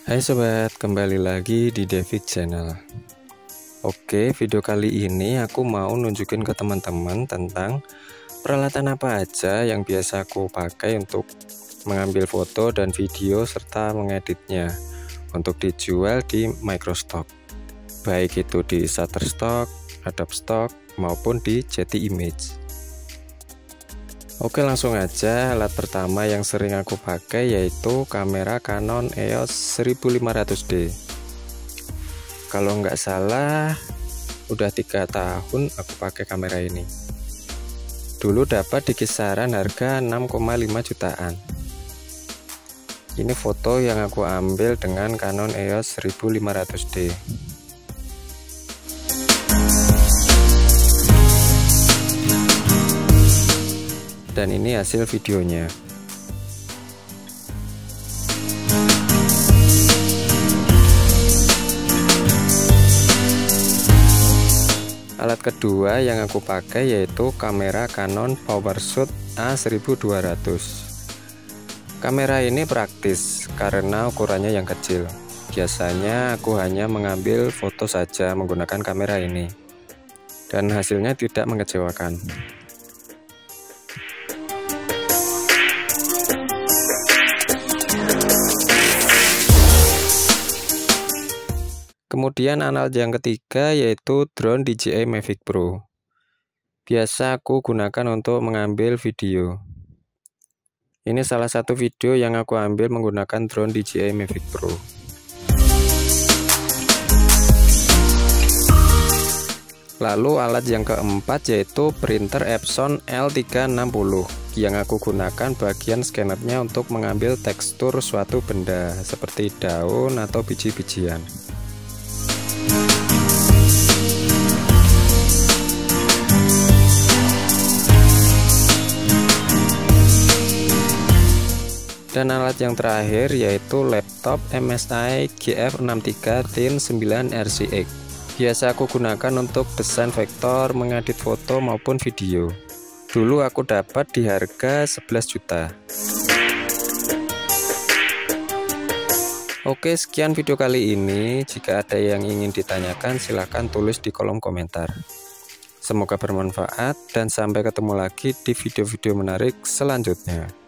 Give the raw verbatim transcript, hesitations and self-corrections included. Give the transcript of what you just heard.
Hai sobat, kembali lagi di Devik Channel. Oke, video kali ini aku mau nunjukin ke teman-teman tentang peralatan apa aja yang biasa aku pakai untuk mengambil foto dan video serta mengeditnya untuk dijual di Microstock, baik itu di Shutterstock, Adobe Stock maupun di Getty Image. Oke, langsung aja. Alat pertama yang sering aku pakai yaitu kamera Canon E O S seribu lima ratus D. Kalau nggak salah udah tiga tahun aku pakai kamera ini. Dulu dapat di kisaran harga enam koma lima jutaan. Ini foto yang aku ambil dengan Canon E O S seribu lima ratus D. Dan ini hasil videonya. Alat kedua yang aku pakai yaitu kamera Canon PowerShot A seribu dua ratus. Kamera ini praktis karena ukurannya yang kecil. Biasanya aku hanya mengambil foto saja menggunakan kamera ini, dan hasilnya tidak mengecewakan. Kemudian alat yang ketiga yaitu drone D J I Mavic Pro. Biasa aku gunakan untuk mengambil video. Ini salah satu video yang aku ambil menggunakan drone D J I Mavic Pro. Lalu alat yang keempat yaitu printer Epson L tiga enam nol yang aku gunakan bagian scannernya untuk mengambil tekstur suatu benda seperti daun atau biji-bijian. Dan alat yang terakhir yaitu laptop M S I G F enam tiga Tin sembilan R C X. Biasa aku gunakan untuk desain vektor, mengedit foto maupun video. Dulu aku dapat di harga sebelas juta. Oke, sekian video kali ini. Jika ada yang ingin ditanyakan silahkan tulis di kolom komentar. Semoga bermanfaat dan sampai ketemu lagi di video-video menarik selanjutnya.